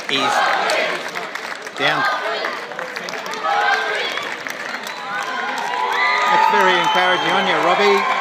He's down. That's very encouraging on you, Robbie.